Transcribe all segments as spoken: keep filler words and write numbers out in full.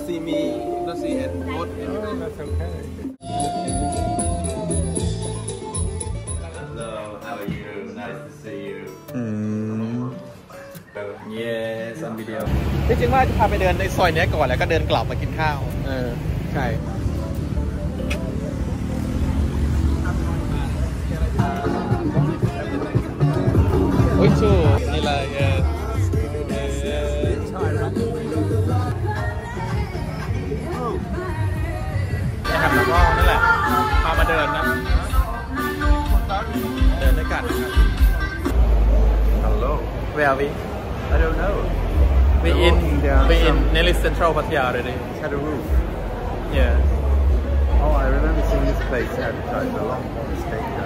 see me, not see and what? Oh, that's okay. Hello, how are you? Nice to see you. อืม Yes on video จริงๆว่าจะพาไปเดินในซอยนี้ก่อนแล้วก็เดินกลับมากินข้าวเออใช่โอ้ยชูนี่เลยเออนะครับแล้วก็นั่นแหละพามาเดินนะเดินด้วยกันนะครับ Hello. Where are we? I don't know. We in we in nearly central Pattaya already. It's had a roof. Yeah. Oh, I remember seeing this place advertised a long mistake ago.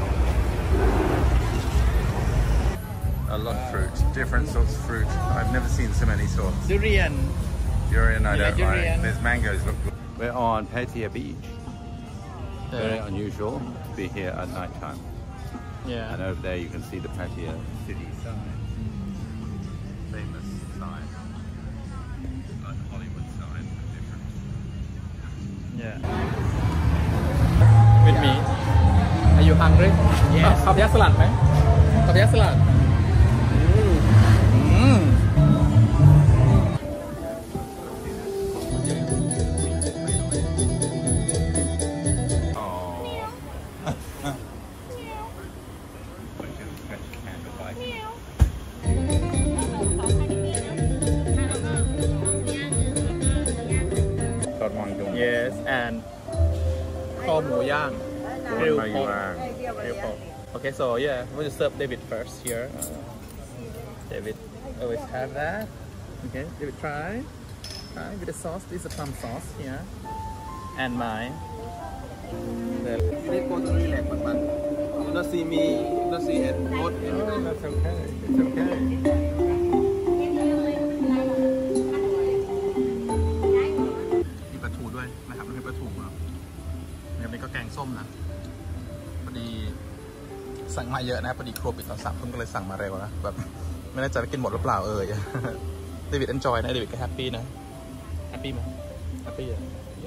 A lot of fruit, different sorts of fruit. I've never seen so many sorts. Durian. Durian, I Yeah, don't durian. like. There's mangoes. Look good. We're on Pattaya Beach. Very unusual to be here at night time. Yeah. And over there you can see the Pattaya city sign. Famous sign. Like Hollywood sign, but different. Yeah. With me. Are you hungry? Yes. ข้าวยักษ์สลัดไหมข้าวยักษ์สลัดอืมYes, and คอหมูย่าง Grilled pork. Grilled pork. Okay, so yeah, we'll just serve David first here. David always have that. Okay, David try. Try with the sauce. This is a plum sauce here. And mine. Let's go to the left, man. You not see me, you not see and what? Oh, that's okay. It's okay. มีปลาทูด้วยนะครับไม่ใช่ปลาทูนะอย่างนี้ก็แกงส้มนะพอดีสั่งมาเยอะนะพอดีครัวปิดตอนสามทุ่มก็เลยสั่งมาเร็วนะแบบไม่แน่ใจว่ากินหมดหรือเปล่าเอ่ยเดวิดเอนจอยนะเดวิดก็แฮปปี้นะแฮปปี้ไหมแฮปปี้อ่ะ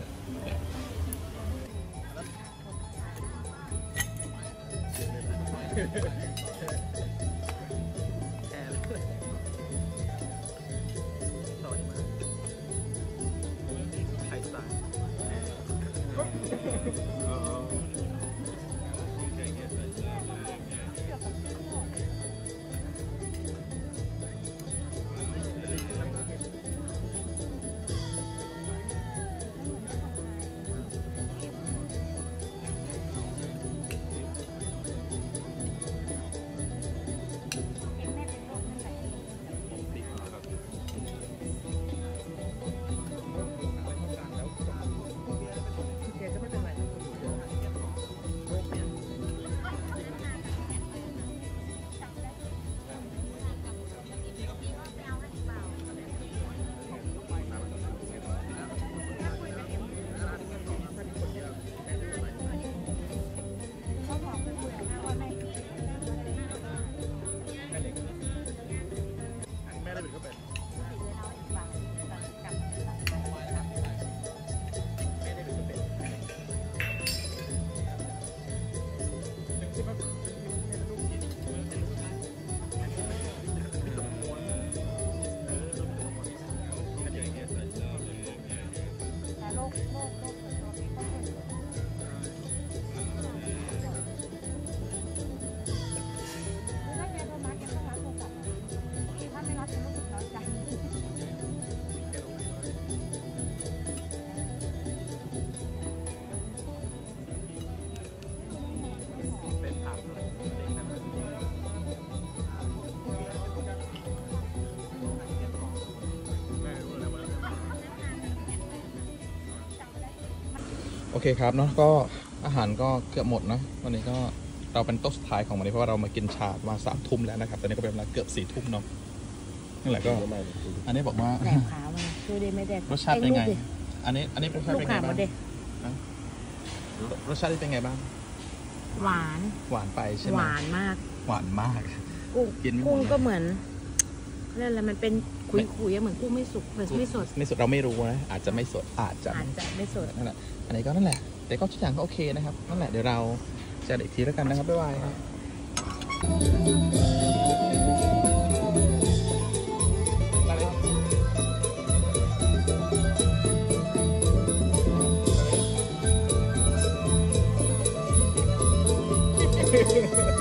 โอเคครับเนาะก็อาหารก็เกือบหมดนะวันนี้ก็เราเป็นโต๊ะสุดท้ายของวันนี้เพราะว่าเรามากินชามาสามทุ่มแล้วนะครับตอนนี้ก็เป็นเวลาเกือบสี่ทุ่มเนาะนั่นแหละก็อันนี้บอกว่าแดกขามันคือได้ไม่แดกรสชาติเป็นไงอันนี้อันนี้รสชาติเป็นไงบ้างรสชาติเป็นไงบ้างหวานหวานไปใช่ไหมหวานมากหวานมากกุ้งกินกุ้งก็เหมือนนั่นแหละมันเป็นกคุยๆเหมือนกุ้งไม่สุกเหมือนไม่สดไม่สดเราไม่รู้นะอาจจะไม่สดอาจจะอาจจะไม่สดนั่นแหละอันนี้ก็นั่นแหละแต่ก็ทุกอย่างก็โอเคนะครับนั่นแหละเดี๋ยวเราจะอีกทีแล้วกันนะครับบ๊ายบายครับ Hehehehe